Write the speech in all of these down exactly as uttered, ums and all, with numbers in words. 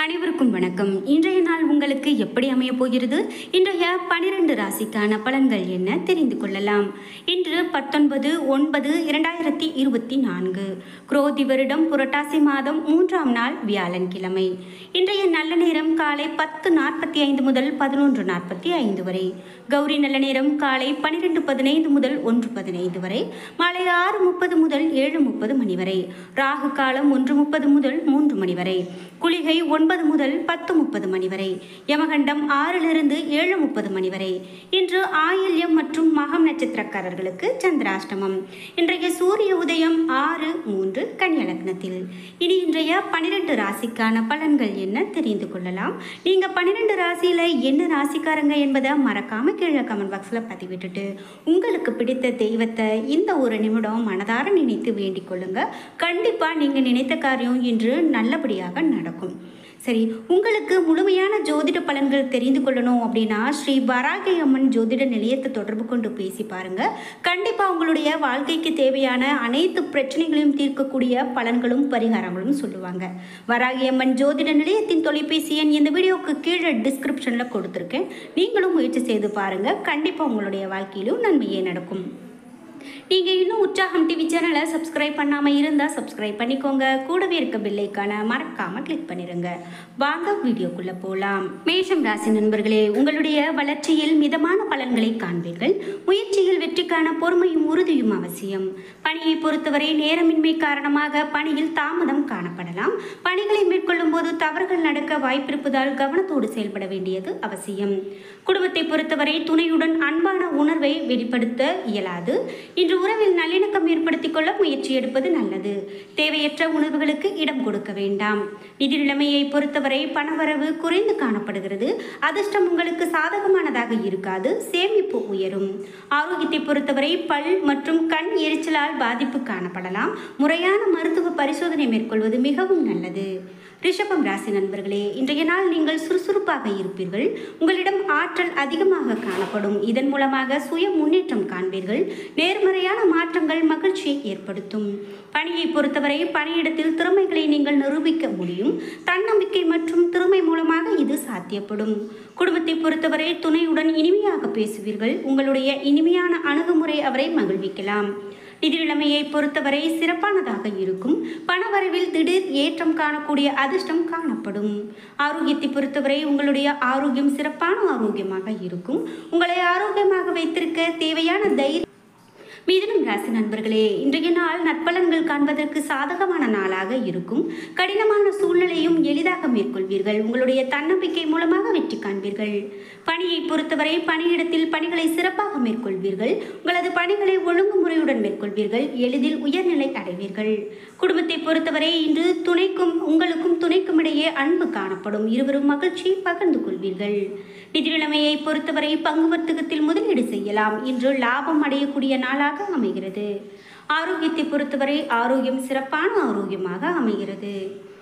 அனைவருக்கும் வணக்கம். இன்றைய நாள் உங்களுக்கு எப்படி அமைய போகிறது? இன்றைய பனிரெண்டு ராசிக்கான பலன்கள் என்ன தெரிந்து கொள்ளலாம். இன்று பத்தொன்பது ஒன்பது இரண்டாயிரத்தி இருபத்தி நான்கு குரோதி வருடம் புரட்டாசி மாதம் மூன்றாம் நாள் வியாழன்கிழமை. இன்றைய நல்ல நேரம் காலை பத்து நாற்பத்தி ஐந்து முதல் பதினொன்று நாற்பத்தி ஐந்து வரை. கௌரி நல்ல நேரம் காலை பனிரெண்டு பதினைந்து முதல் ஒன்று பதினைந்து வரை. மாலை ஆறு முப்பது முதல் ஏழு முப்பது மணி வரை. ராகு காலம் ஒன்று முப்பது முதல் மூன்று மணி வரை. குளிகை ஒன்பது முதல் பத்து முப்பது மணி வரை. யமகண்டம் ஆறிலிருந்து ஏழு முப்பது மணி வரை. இன்று ஆயில்யம் மற்றும் மகம் நட்சத்திரக்காரர்களுக்கு சந்திராஷ்டமம். இன்றைய சூரிய உதயம் ஆறு மூன்று கன்னியா லக்னத்தில். இனி இன்றைய பனிரெண்டு ராசிக்கான பலன்கள் என்ன தெரிந்து கொள்ளலாம். நீங்க பன்னிரெண்டு ராசியில என்ன ராசிக்காரங்க என்பதை மறக்காம கீழே கமெண்ட் பாக்ஸ்ல பதிவிட்டுட்டு உங்களுக்கு பிடித்த தெய்வத்தை இந்த ஒரு நிமிடம் மனதார நினைத்து வேண்டிக் கொள்ளுங்க. கண்டிப்பா நீங்க நினைத்த காரியம் இன்று நல்லபடியாக நடக்கும். சரி, உங்களுக்கு முழுமையான ஜோதிட பலன்கள் தெரிந்து கொள்ளணும் அப்படின்னா ஸ்ரீ வராகி அம்மன் ஜோதிட நிலையத்தை தொடர்பு கொண்டு பேசி பாருங்க. கண்டிப்பா உங்களுடைய வாழ்க்கைக்கு தேவையான அனைத்து பிரச்சனைகளையும் தீர்க்கக்கூடிய பலன்களும் பரிகாரங்களும் சொல்லுவாங்க. வராகி அம்மன் ஜோதிட நிலையத்தின் தொலைபேசி எண் இந்த வீடியோக்கு கீழே டிஸ்கிரிப்ஷன்ல கொடுத்துருக்கேன். நீங்களும் முயற்சி செய்து பாருங்க. கண்டிப்பா உங்களுடைய வாழ்க்கையிலும் நன்மையே நடக்கும். நீங்கள் இன்னும் உற்சாகம் டிவி சேனலை சப்ஸ்கிரைப் பண்ணாமல் இருந்தால் சப்ஸ்கிரைப் பண்ணிக்கோங்க. கூடவே இருக்க பெல்லைக்கான மறக்காமல் கிளிக் பண்ணிடுங்க. வாங்க வீடியோக்குள்ளே போகலாம். மேஷம் ராசி நண்பர்களே, உங்களுடைய வளர்ச்சியில் மிதமான பலன்களை காண்பீர்கள். முயற்சியில் வெற்றிக்கான பொறுமையும் உறுதியும் அவசியம். பணியை பொறுத்தவரை நேரமின்மை காரணமாக பணியில் தாமதம் காணப்படலாம். பணிகளை மேற்கொள்ளும் போது தவறுகள் நடக்க வாய்ப்பிருப்பதால் கவனத்தோடு செயல்பட வேண்டியது அவசியம். குடும்பத்தை பொறுத்தவரை துணையுடன் அன்பான உணர்வை வெளிப்படுத்த இயலாது. இன்று உறவில் நல்லிணக்கம் ஏற்படுத்திக் கொள்ள முயற்சி எடுப்பது நல்லது. தேவையற்ற உணர்வுகளுக்கு இடம் கொடுக்க வேண்டாம். நிதி நிலைமையை பொறுத்தவரை பணவரவு குறைந்து காணப்படுகிறது. அதிர்ஷ்டம் உங்களுக்கு சாதகமானதாக இருக்காது. சேமிப்பு உயரும். ஆரோக்கியத்தை பொறுத்தவரை பல் மற்றும் கண் எரிச்சலால் பாதிப்பு காணப்படலாம். முறையான மருத்துவ பரிசோதனை மேற்கொள்வது மிகவும் நல்லது. ரிஷபம் ராசி நண்பர்களே, இன்றைய நாள் நீங்கள் சுறுசுறுப்பாக இருப்பீர்கள். உங்களிடம் ஆற்றல் அதிகமாக காணப்படும். இதன் மூலமாக சுய முன்னேற்றம் காண்பீர்கள். நேர்மறையான மாற்றங்கள் மகிழ்ச்சியை ஏற்படுத்தும். பணியை பொறுத்தவரை பணியிடத்தில் திறமைகளை நீங்கள் நிரூபிக்க முடியும். தன்னம்பிக்கை மற்றும் திறமை மூலமாக இது சாத்தியப்படும். குடும்பத்தை பொறுத்தவரை துணையுடன் இனிமையாக பேசுவீர்கள். உங்களுடைய இனிமையான அணுகுமுறை அவரை மகிழ்விக்கலாம். நிதி நிலைமையை பொறுத்தவரை சிறப்பானதாக இருக்கும். பணவரவில் திடீர் ஏற்றம் காணக்கூடிய அதிர்ஷ்டம் காணப்படும். ஆரோக்கியத்தை பொறுத்தவரை உங்களுடைய ஆரோக்கியம் சிறப்பான ஆரோக்கியமாக இருக்கும். உங்களை ஆரோக்கியமாக வைத்திருக்க தேவையான தைரியம். மிதுனம் ராசி நண்பர்களே, இன்றைய நாள் நற்பலன்கள் காண்பதற்கு சாதகமான நாளாக இருக்கும். கடினமான சூழ்நிலையும் எளிதாக மேற்கொள்வீர்கள். உங்களுடைய தன்னம்பிக்கை மூலமாக வெற்றி காண்பீர்கள். பணியை பொறுத்தவரை பணியிடத்தில் பணிகளை சிறப்பாக மேற்கொள்வீர்கள். உங்களது பணிகளை ஒழுங்குமுறையுடன் மேற்கொள்வீர்கள். எளிதில் உயர்நிலை அடைவீர்கள். குடும்பத்தை பொறுத்தவரை இன்று துணைக்கும் உங்களுக்கும் துணைக்கும் இடையே அன்பு காணப்படும். இருவரும் மகிழ்ச்சியை பகிர்ந்து கொள்வீர்கள். நிதி நிலைமையை பொறுத்தவரை பங்கு வர்த்தகத்தில் முதலீடு செய்யலாம். இன்று லாபம் அடையக்கூடிய நாளாக அமைகிறது. ஆரோக்கியத்தை பொறுத்தவரை ஆரோக்கியம் சிறப்பான ஆரோக்கியமாக அமைகிறது.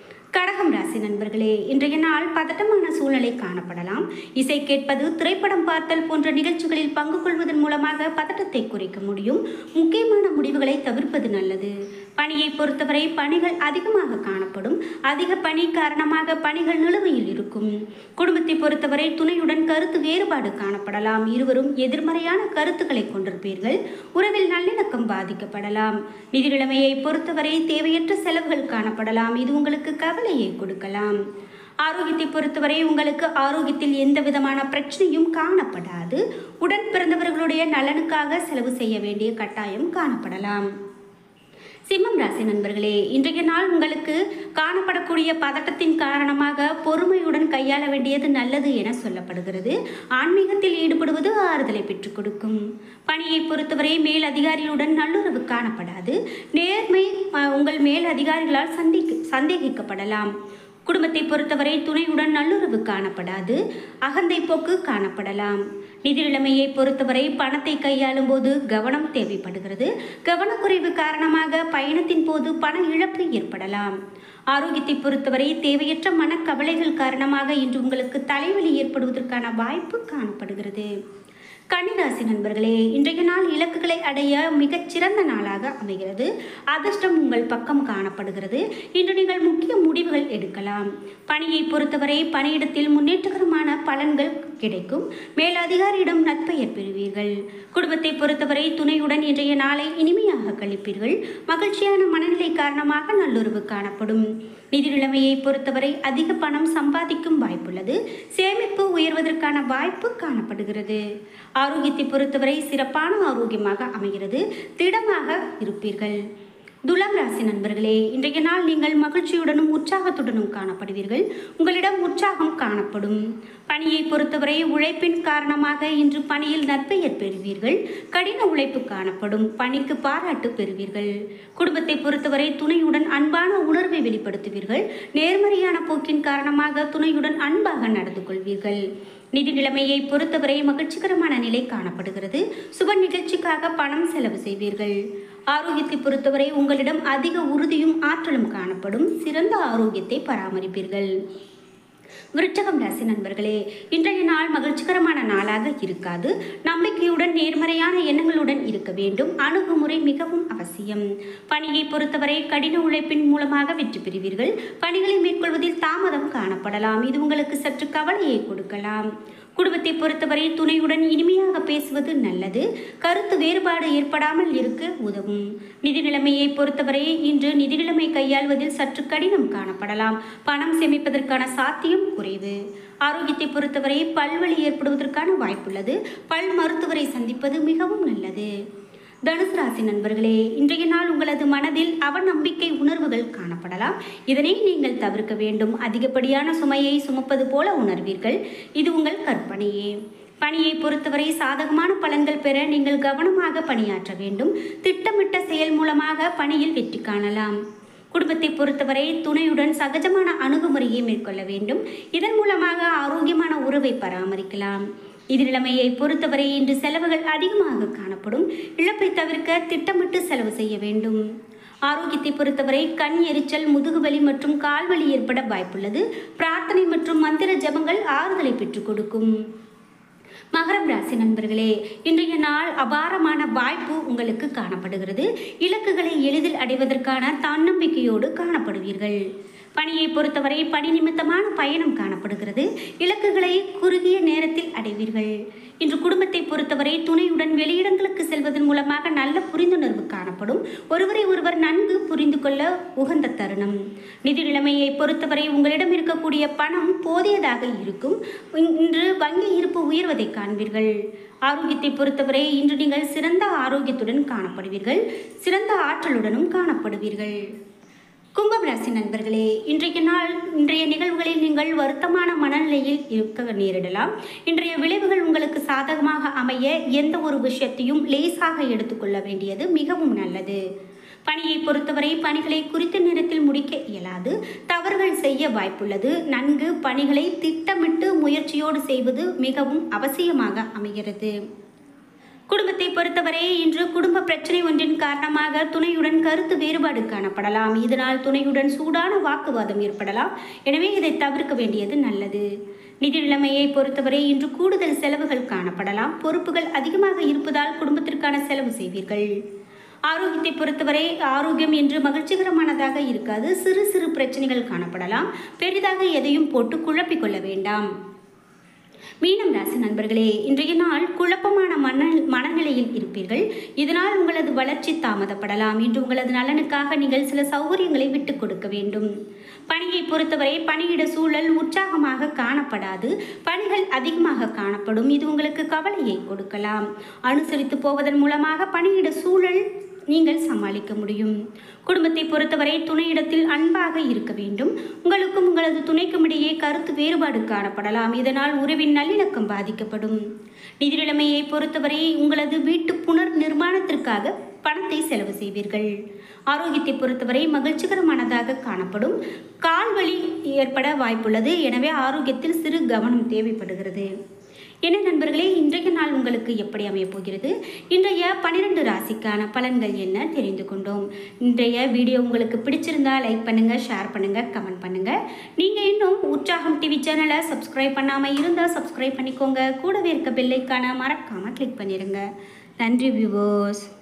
கடகம் ராசி நண்பர்களே, இன்றைய நாள் பதட்டமான சூழ்நிலை காணப்படலாம். இசை கேட்பது, திரைப்படம் பார்த்தல் போன்ற நிகழ்ச்சிகளில் பங்கு கொள்வதன் மூலமாக பதட்டத்தை குறைக்க முடியும். முக்கியமான முடிவுகளை தவிர்ப்பது நல்லது. பணியை பொறுத்தவரை பணிகள் அதிகமாக காணப்படும். அதிக பணி காரணமாக பணிகள் நிலுவையில் இருக்கும். குடும்பத்தை பொறுத்தவரை துணையுடன் கருத்து வேறுபாடு காணப்படலாம். இருவரும் எதிர்மறையான கருத்துக்களை கொண்டிருப்பீர்கள். உறவில் நல்லிணக்கம் பாதிக்கப்படலாம். நிதி நிலைமையை பொறுத்தவரை தேவையற்ற செலவுகள் காணப்படலாம். இது உங்களுக்கு கவலையை கொடுக்கலாம். ஆரோக்கியத்தை பொறுத்தவரை உங்களுக்கு ஆரோக்கியத்தில் எந்த விதமான பிரச்சனையும் காணப்படாது. உடன் பிறந்தவர்களுடைய நலனுக்காக செலவு செய்ய வேண்டிய கட்டாயம் காணப்படலாம். சிம்மம் ராசி நண்பர்களே, இன்றைய நாள் உங்களுக்கு காணப்படக்கூடிய பதட்டத்தின் காரணமாக பொறுமையுடன் கையாள வேண்டியது நல்லது என சொல்லப்படுகிறது. ஆன்மீகத்தில் ஈடுபடுவது ஆறுதலை பெற்றுக் கொடுக்கும். பணியை பொறுத்தவரை மேல் அதிகாரிகளுடன் நல்லுறவு காணப்படாது. நேர்மை உங்கள் மேல் அதிகாரிகளால் சந்திக்க சந்தேகிக்கப்படலாம். குடும்பத்தை பொறுத்தவரை துணையுடன் நல்லுறவு காணப்படாது. அகந்தை போக்கு காணப்படலாம். நிதி நிலைமையை பொறுத்தவரை பணத்தை கையாளும் போது கவனம் தேவைப்படுகிறது. கவனக்குறைவு காரணமாக பயணத்தின் போது பண இழப்பு ஏற்படலாம். ஆரோக்கியத்தை பொறுத்தவரை தேவையற்ற மனக்கவலைகள் காரணமாக இன்று உங்களுக்கு தலைவலி ஏற்படுவதற்கான வாய்ப்பு காணப்படுகிறது. கன்னிராசி நண்பர்களே, இன்றைய நாள் இலக்குகளை அடைய மிகச்சிறந்த நாளாக அமைகிறது. அதிர்ஷ்டம் உங்கள் பக்கம் காணப்படுகிறது. இன்று நீங்கள் முக்கிய முடிவுகள் எடுக்கலாம். பணியை பொறுத்தவரை பணியிடத்தில் முன்னேற்றகரமான பலன்கள் கிடைக்கும். மேலதிகாரியிடம் நற்பெயர் பெறுவீர்கள். குடும்பத்தை பொறுத்தவரை துணையுடன் இன்றைய நாளை இனிமையாக கழிப்பீர்கள். மகிழ்ச்சியான மனநிலை காரணமாக நல்லுறவு காணப்படும். நிதி நிலைமையை பொறுத்தவரை அதிக பணம் சம்பாதிக்கும் வாய்ப்புள்ளது. சேமிப்பு உயர்வதற்கான வாய்ப்பு காணப்படுகிறது. ஆரோக்கியத்தை பொறுத்தவரை சிறப்பான ஆரோக்கியமாக அமைகிறது. திடமாக இருப்பீர்கள். துலாம் ராசி நண்பர்களே, இன்றைய நாள் நீங்கள் மகிழ்ச்சியுடனும் உற்சாகத்துடனும் காணப்படுவீர்கள். உங்களிடம் உற்சாகம் காணப்படும். பணியை பொறுத்தவரை உழைப்பின் காரணமாக இன்று பணியில் நற்பெயர் பெறுவீர்கள். கடின உழைப்பு காணப்படும். பணிக்கு பாராட்டு பெறுவீர்கள். குடும்பத்தை பொறுத்தவரை துணையுடன் அன்பான உணர்வை வெளிப்படுத்துவீர்கள். நேர்மறையான போக்கின் காரணமாக துணையுடன் அன்பாக நடந்து கொள்வீர்கள். நிதி நிலைமையை பொறுத்தவரை மகிழ்ச்சிகரமான நிலை காணப்படுகிறது. சுப நிகழ்ச்சிக்காக பணம் செலவு செய்வீர்கள். ஆரோக்கியத்தை பொறுத்தவரை உங்களிடம் அதிக உறுதியும் ஆற்றலும் காணப்படும். சிறந்த ஆரோக்கியத்தை பராமரிப்பீர்கள். விருச்சகம் ராசி நண்பர்களே, இன்றைய நாள் மகிழ்ச்சிகரமான நாளாக இருக்காது. நம்பிக்கையுடன் நேர்மறையான எண்ணங்களுடன் இருக்க வேண்டும். அணுகுமுறை மிகவும் அவசியம். பணியை பொறுத்தவரை கடின உழைப்பின் மூலமாக வெற்றி பெறுவீர்கள். பணிகளை மேற்கொள்வதில் தாமதம் காணப்படலாம். இது உங்களுக்கு சற்று கவலையை கொடுக்கலாம். குடும்பத்தை பொறுத்தவரை துணையுடன் இனிமையாக பேசுவது நல்லது. கருத்து வேறுபாடு ஏற்படாமல் இருக்க உதவும். நிதி நிலைமையை பொறுத்தவரை இன்று நிதி நிலைமை கையாள்வதில் சற்று கடினம் காணப்படலாம். பணம் சேமிப்பதற்கான சாத்தியம் குறைவு. ஆரோக்கியத்தை பொறுத்தவரை பல்வலி ஏற்படுவதற்கான வாய்ப்புள்ளது. பல் மருத்துவரை சந்திப்பது மிகவும் நல்லது. தனுசு ராசி நண்பர்களே, இன்றைய நாள் உங்களது மனதில் அவநம்பிக்கை உணர்வுகள் காணப்படலாம். இதனை நீங்கள் தவிர்க்க வேண்டும். அதிகப்படியான சுமையை சுமப்பது போல உணர்வீர்கள். இது உங்கள் கற்பனையே. பணியை பொறுத்தவரை சாதகமான பலன்கள் பெற நீங்கள் கவனமாக பணியாற்ற வேண்டும். திட்டமிட்ட செயல் மூலமாக பணியில் வெற்றி காணலாம். குடும்பத்தை பொறுத்தவரை துணையுடன் சகஜமான அணுகுமுறையை மேற்கொள்ள வேண்டும். இதன் மூலமாக ஆரோக்கியமான உறவை பராமரிக்கலாம். இது நிலைமையை பொறுத்தவரை இன்று செலவுகள் அதிகமாக காணப்படும். இழப்பை தவிர்க்க திட்டமிட்டு செலவு செய்ய வேண்டும். ஆரோக்கியத்தை பொறுத்தவரை கண் எரிச்சல், முதுகுவலி மற்றும் கால்வலி ஏற்பட வாய்ப்புள்ளது. பிரார்த்தனை மற்றும் மந்திர ஜபங்கள் ஆறுதலை பெற்றுக் கொடுக்கும். மகரம் ராசி நண்பர்களே, இன்றைய நாள் அபாரமான வாய்ப்பு உங்களுக்கு காணப்படுகிறது. இலக்குகளை எளிதில் அடைவதற்கான தன்னம்பிக்கையோடு காணப்படுவீர்கள். பணியை பொறுத்தவரை பணி நிமித்தமான பயணம் காணப்படுகிறது. இலக்குகளை குறுகிய நேரத்தில் அடைவீர்கள். இன்று குடும்பத்தை பொறுத்தவரை துணையுடன் வெளியிடங்களுக்கு செல்வதன் மூலமாக நல்ல புரிந்துணர்வு காணப்படும். ஒருவரை ஒருவர் நன்கு புரிந்து கொள்ள உகந்த தருணம். நிதி நிலைமையை பொறுத்தவரை உங்களிடம் இருக்கக்கூடிய பணம் போதியதாக இருக்கும். இன்று வங்கி இருப்பு உயர்வதை காண்பீர்கள். ஆரோக்கியத்தை பொறுத்தவரை இன்று நீங்கள் சிறந்த ஆரோக்கியத்துடன் காணப்படுவீர்கள். சிறந்த ஆற்றலுடனும் காணப்படுவீர்கள். கும்பம் ராசி நண்பர்களே, இன்றைய நாள் இன்றைய நிகழ்வுகளில் நீங்கள் வருத்தமான மனநிலையில் இருக்க நேரிடலாம். இன்றைய விளைவுகள் உங்களுக்கு சாதகமாக அமைய எந்த ஒரு விஷயத்தையும் லேசாக எடுத்துக்கொள்ள வேண்டியது மிகவும் நல்லது. பணியை பொறுத்தவரை பணிகளை குறித்த நேரத்தில் முடிக்க இயலாது. தவறுகள் செய்ய வாய்ப்புள்ளது. நன்கு பணிகளை திட்டமிட்டு முயற்சியோடு செய்வது மிகவும் அவசியமாக அமைகிறது. குடும்பத்தை பொறுத்தவரை இன்று குடும்ப பிரச்சனை ஒன்றின் காரணமாக துணையுடன் கருத்து வேறுபாடு காணப்படலாம். இதனால் துணையுடன் சூடான வாக்குவாதம் ஏற்படலாம். எனவே இதை தவிர்க்க வேண்டியது நல்லது. நிதி நிலைமையை பொறுத்தவரை இன்று கூடுதல் செலவுகள் காணப்படலாம். பொறுப்புகள் அதிகமாக இருப்பதால் குடும்பத்திற்கான செலவு செய்வீர்கள். ஆரோக்கியத்தை பொறுத்தவரை ஆரோக்கியம் என்று மகிழ்ச்சிகரமானதாக இருக்காது. சிறு சிறு பிரச்சனைகள் காணப்படலாம். பெரிதாக எதையும் போட்டு குழப்பிக்கொள்ள வேண்டாம். மீனம் ராசி நண்பர்களே, இன்றைய நாள் குழப்பமான மன மனநிலையில் இருப்பீர்கள். இதனால் உங்களது வளர்ச்சி தாமதப்படலாம். இன்று உங்களது நலனுக்காக நீங்கள் சில சௌகரியங்களை விட்டுக் கொடுக்க வேண்டும். பணியை பொறுத்தவரை பணியிட சூழல் உற்சாகமாக காணப்படாது. பணிகள் அதிகமாக காணப்படும். இது உங்களுக்கு கவலையை கொடுக்கலாம். அனுசரித்து போவதன் மூலமாக பணியிட சூழல் நீங்கள் சமாளிக்க முடியும். குடும்பத்தை பொறுத்தவரை துணையிடத்தில் அன்பாக இருக்க வேண்டும். உங்களுக்கும் உங்களது துணைக்கும் இடையே கருத்து வேறுபாடு காணப்படலாம். இதனால் உறவின் நல்லிணக்கம் பாதிக்கப்படும். நிதி நிலைமையை பொறுத்தவரை உங்களது வீட்டு புனர் நிர்மாணத்திற்காக பணத்தை செலவு செய்வீர்கள். ஆரோக்கியத்தை பொறுத்தவரை மகிழ்ச்சிகரமானதாக காணப்படும். கால்வலி ஏற்பட வாய்ப்புள்ளது. எனவே ஆரோக்கியத்தில் சிறு கவனம் தேவைப்படுகிறது. என்ன நண்பர்களே, இன்றைய நாள் உங்களுக்கு எப்படி அமையப் போகிறது, இன்றைய பன்னிரெண்டு ராசிக்கான பலன்கள் என்ன தெரிந்து கொண்டோம். இன்றைய வீடியோ உங்களுக்கு பிடிச்சிருந்தா லைக் பண்ணுங்க, ஷேர் பண்ணுங்க, கமெண்ட் பண்ணுங்க. நீங்க இன்னும் உற்சாகம் டிவி சேனலை சப்ஸ்கிரைப் பண்ணாம இருந்தா சப்ஸ்கிரைப் பண்ணிக்கோங்க. கூடவே இருக்க பெல் ஐகானை மறக்காம கிளிக் பண்ணிருங்க. நன்றி வியூவர்ஸ்.